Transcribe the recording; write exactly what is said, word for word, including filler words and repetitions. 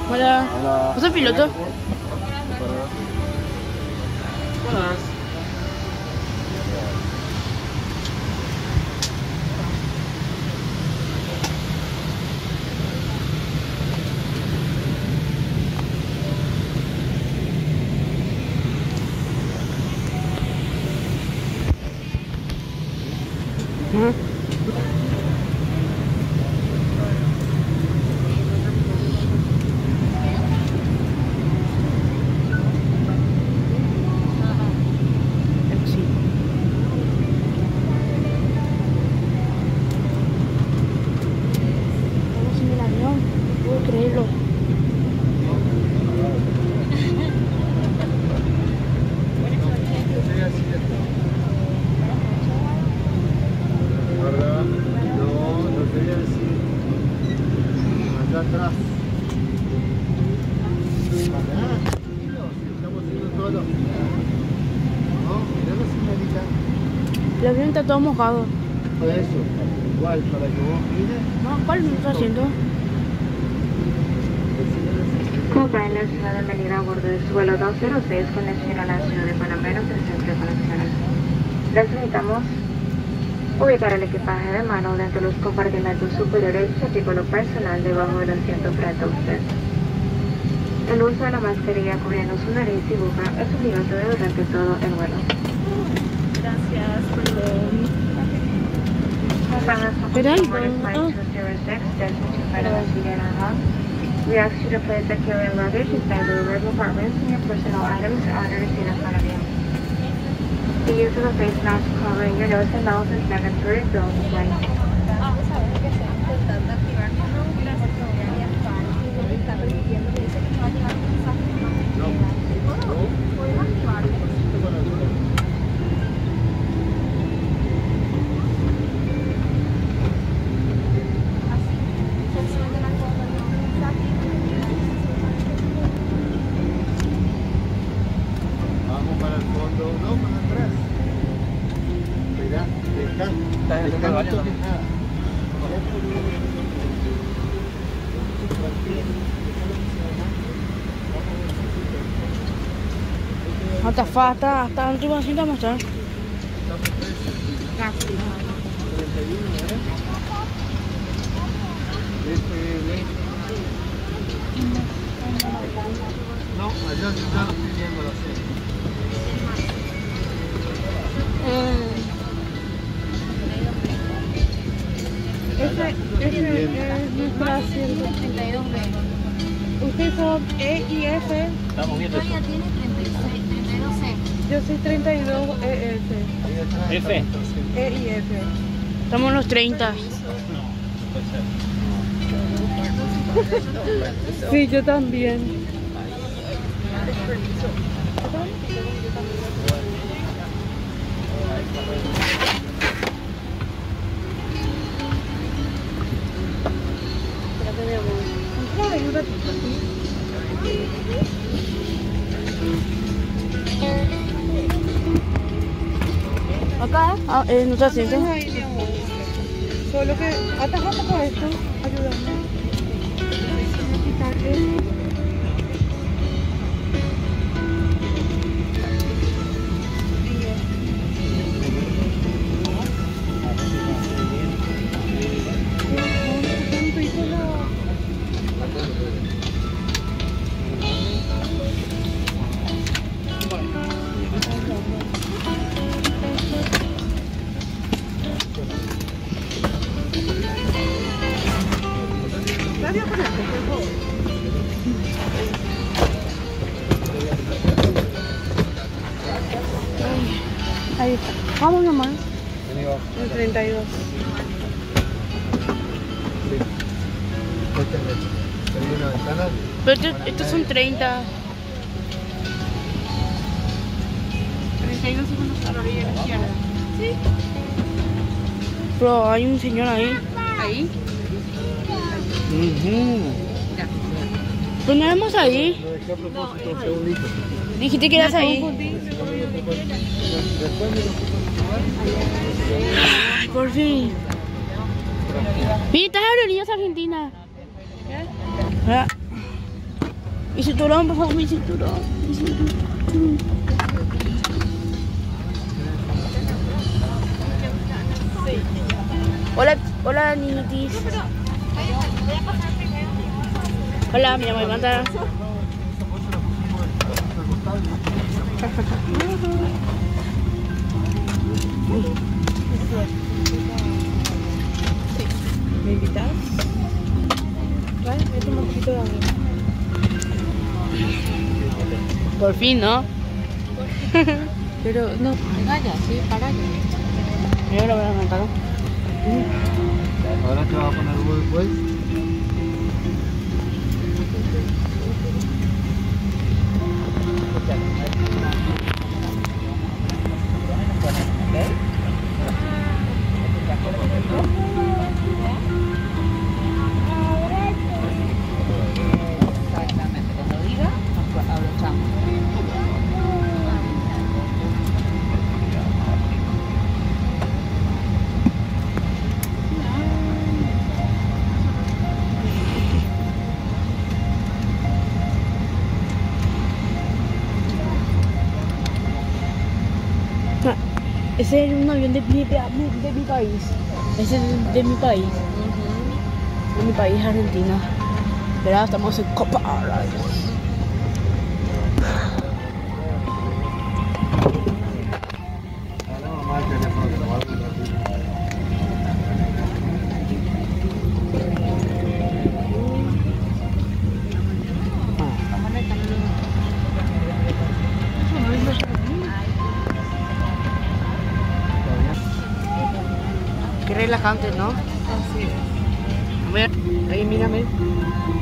Hola. Hola. ¿Vos sos piloto? Buenas. Ajá. Sí. Estamos en el avión, no puedo creerlo. ¿Verdad? No, no quería decir. Allá atrás. Ah, tranquilo, estamos haciendo todo. No, mirá la señorita. El avión está todo mojado. Por eso, igual, para que vos mires. No, ¿cuál me está haciendo? Copa, la ciudad de Melilla a bordo del vuelo dos cero seis con destino a la ciudad de Panamá en el centro de conexiones. Necesitamos ubicar el equipaje de mano dentro de los compartimentos superiores y su artículo personal debajo del asiento frente a usted. El uso de la mascarilla cubriendo su nariz y boca es obligatorio durante todo el vuelo. Gracias, perdón. Espera, we ask you to place the carry-on luggage inside the rear compartments and your personal items are under the seat in front of you. The use of a face mask covering your nose and mouth is mandatory throughout the flight. Vamos para el fondo, no, para atrás. Mirá, deja, deja, no toques nada. Hasta falta, hasta el último asiento vamos a estar. No, allá se están pidiendo la cena. Ese, ese es nuestro asiento. treinta y dos B. Ustedes son E y F. Estamos viendo eso. Victoria tiene treinta y seis, treinta y dos C. Yo soy treinta y dos E F. F. E y F. Estamos en los treinta. Sí, yo también. Espérate, mi amor. Ay, un ratito. Acá, ah, eh, no está haciendo. Ay, mi amor. Solo que atajate por esto, ayúdame. Voy a quitar esto. Ahí está. Vamos nomás. El treinta y dos. ¿Tenía una ventana? Pero estos, estos son treinta. treinta y dos segundos a la orilla izquierda. Sí. Pero hay un señor ahí. Ahí. Ya. Pues no vemos ahí. Lo dejé a propósito un segundito. Dijiste que eras ahí. Después me lo Ay, por fin. Mira, estás en Aerolíneas Argentina. ¿Qué? Ah, Mi cinturón, por favor, mi cinturón. Mi cinturón. Hola, hola, niñitis. Hola, me llamo Amanda. ¿Me invitas? Vale, voy a tomar un poquito de agua. Por fin, ¿no? Pero no, venga ya, sí, para allá. Yo lo voy a arrancar. Ahora te va a poner Google después. Exactamente, cuando diga, nos abrochamos. Ese es un avión de mi, de, de mi país. Ese es de mi país. De mi país, Argentina. Verá, estamos en Copa Rayos. Ahora mamá el teléfono que lo va a poner aquí. Qué relajante, ¿no? Así es. A ver, ahí mírame.